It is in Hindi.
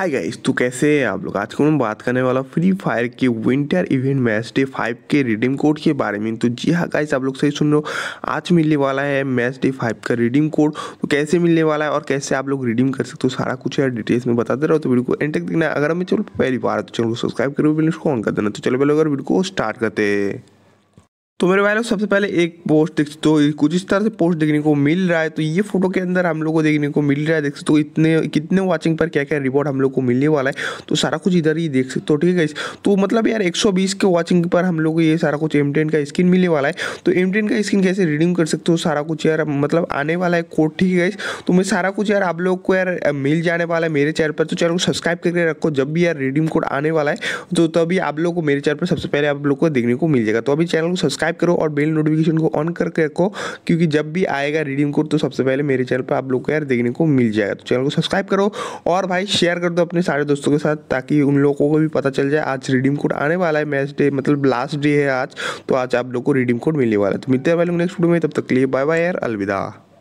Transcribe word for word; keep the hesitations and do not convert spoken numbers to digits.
हाय गाइस, तो कैसे हैं आप लोग। आज को मैं बात करने वाला फ्री फायर के winter event match day five के रिडीम कोड के बारे में। तो जी हाँ गाइस, आप लोग सही सुन रहे हो। आज मिलने वाला है मैच डे फाइव का रिडीम कोड। तो कैसे मिलने वाला है और कैसे आप लोग रिडीम कर सकते हो, सारा कुछ यार डिटेल्स में बताते रहो। तो वीडियो को एंड तक देखना है। अगर हमें चलो पहली बार तो चैनल को सब्सक्राइब करो, बिल को ऑन कर देना। तो चलो पहले अगर वीडियो को स्टार्ट करते हैं। तो मेरे भाई लोग सबसे पहले एक पोस्ट देख तो कुछ इस तरह से पोस्ट देखने को मिल रहा है। तो ये फोटो के अंदर हम लोग को देखने को मिल रहा है, देख सकते हो इतने कितने वाचिंग पर क्या क्या रिवॉर्ड हम लोग को मिलने वाला है। तो सारा कुछ इधर ही देख सकते हो, ठीक है। तो मतलब यार एक सौ बीस के वाचिंग पर हम लोग को ये सारा कुछ एम टेन का स्किन मिलने वाला है। तो एम टेन का स्किन कैसे रिडीम कर सकते हो, सारा कुछ यार मतलब आने वाला है कोड, ठीक है। तो मैं सारा कुछ यार आप लोग को यार मिल जाने वाला है मेरे चैनल पर। तो चैनल को सब्सक्राइब करके रखो, जब भी यार रिडीम कोड आने वाला है तो तभी आप लोग को मेरे चैनल पर सबसे पहले आप लोग को देखने को मिल जाएगा। तो अभी चैनल को सब्सक्राइब करो और बेल नोटिफिकेशन को ऑन करके रखो, क्योंकि जब भी आएगा रिडीम कोड तो सबसे पहले मेरे चैनल पर आप लोग को यार देखने को मिल जाएगा। तो चैनल को सब्सक्राइब करो और भाई शेयर कर दो अपने सारे दोस्तों के साथ, ताकि उन लोगों को भी पता चल जाए आज रिडीम कोड आने वाला है। मैच डे मतलब लास्ट डे है आज, तो आज आप लोग को रिडीम कोड मिलने वाला है। तो मिलते हैं भाई लोग नेक्स्ट वीडियो में, तब तक के लिए बाय बाय यार, अलविदा।